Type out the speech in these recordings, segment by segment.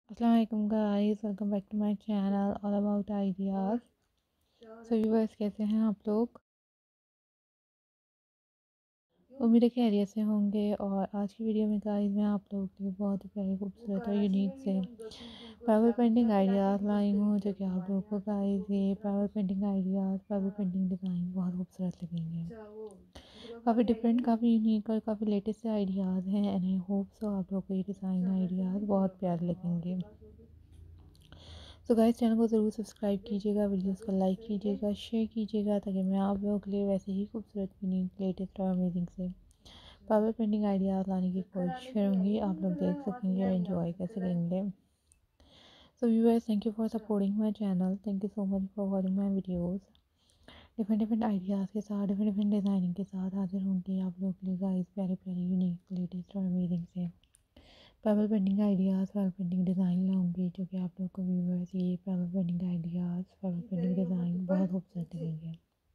अस्सलाम guys, welcome back to my channel all about ideas. So viewers, कैसे हैं आप लोग? उम्मीद है खैरियत से होंगे। और आज की वीडियो में गाइस मैं आप लोगों के लिए बहुत ही प्यारे, खूबसूरत और यूनिक से पावर पेंटिंग आइडियाज़ लाई हूँ, जो कि आप लोगों को गाइस ये power painting ideas, power painting design बहुत खूबसूरत लगेंगे। काफ़ी डिफरेंट, काफ़ी यूनिक और काफ़ी लेटेस्ट से आइडियाज़ हैं एंड आई होप सो आप लोगों को ये डिज़ाइन आइडियाज़ बहुत प्यारे लगेंगे। तो गाइस, चैनल को ज़रूर सब्सक्राइब कीजिएगा, वीडियोस को लाइक कीजिएगा, शेयर कीजिएगा, ताकि मैं आप लोगों के लिए वैसे ही खूबसूरत, यूनिक, लेटेस्ट और अमेजिंग से पावर पेंटिंग आइडियाज़ लाने की कोशिश करूँगी। आप लोग देख सकेंगे और एंजॉय कर सकेंगे। So viewers, thank you for supporting my channel, thank you so much for watching my videos. Different different ideas के साथ, डिफरेंट डिफरेंट डिज़ाइनिंग के साथ हाजिर होंगे आप लोगों के लिए गाइस, प्यारे प्यारे, यूनिक, लेटेस्ट और अमेजिंग से power painting ideas, power painting design लाऊंगी, जो कि आप लोग को व्यूअर्स ये power painting ideas, power painting design बहुत खूबसूरत लगेंगे।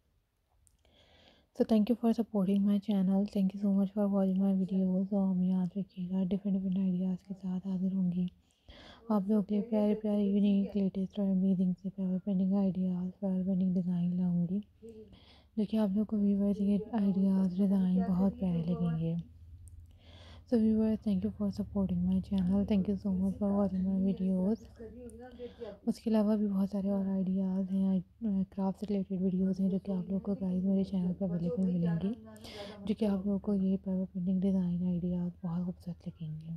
So thank you for supporting my channel, thank you so much for watching my videos. और हमें याद रखिएगा, डिफरेंट डिफरेंट आइडियाज़ के साथ हाजिर होंगी आप लोगों के लिए प्यारे प्यारे, यूनिक, लेटेस्ट और अमेजिंग से power painting ideas, power painting design लाऊंगी, जो कि आप लोग को व्यूअर्स ये आइडियाज़, डिज़ाइन बहुत प्यारे लगेंगे। So viewers, thank you for supporting my channel. Thank you so much for watching my videos. उसके अलावा भी बहुत सारे और आइडियाज़ हैं, क्राफ्ट से रिलेटेड वीडियोस हैं, जो कि आप लोगों को गाइस मेरे चैनल पर अवेलेबल मिलेंगे, जो कि आप लोगों को ये पावर पेंटिंग डिज़ाइन आइडियाज़ बहुत खूबसूरत लगेंगे।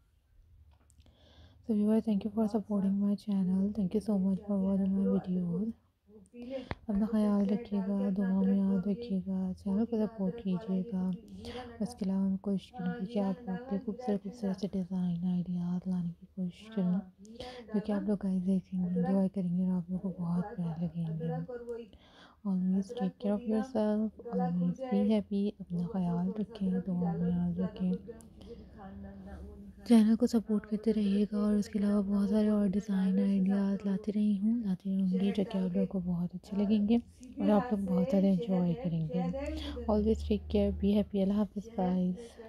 So viewers, thank you for supporting my channel. Thank you so much for watching my videos. अपना ख्याल रखिएगा, दुआ में याद रखिएगा, चैनल को सपोर्ट कीजिएगा। उसके अलावा मैं कोशिश करूँगी कि आप लोग के खूबसूरत खूबसूरत से डिज़ाइन आइडियाज़ लाने की कोशिश करूँ, जो कि आप लोग गाइस देखेंगे, एंजॉय करेंगे और आप लोगों को बहुत प्यारे लगेंगे। Always take care of yourself, always be happy, अपना ख्याल रखें, दुआ में याद रखें, चैनल को सपोर्ट करते रहिएगा। और उसके अलावा बहुत सारे और डिज़ाइन आइडियाज़ लाती रहूँगी, जो कि आप लोगों को बहुत अच्छे लगेंगे और आप लोग बहुत ज़्यादा एंजॉय करेंगे। Always take care, be happy, अल्लाह हाफ़िज़ गाइस।